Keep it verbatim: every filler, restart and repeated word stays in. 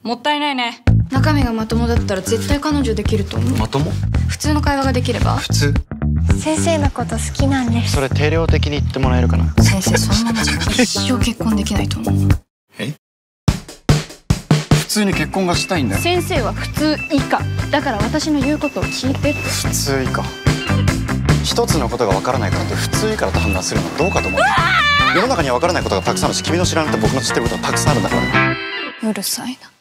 もったいないね。 中身がまともだったら絶対彼女できると思う。 まとも？ 普通の会話ができれば。 普通？ 先生のこと好きなんです。 それ定量的に言ってもらえるかな。 先生そんなの一生結婚できないと思う。 え？普通に結婚がしたいんだよ。 先生は普通以下だから私の言うことを聞いてって。 普通以下。一つのことが分からないからって普通以下だと判断するのはどうかと思う。世の中には分からないことがたくさんあるし、君の知らないと僕の知ってることはたくさんあるんだから。 うるさいな。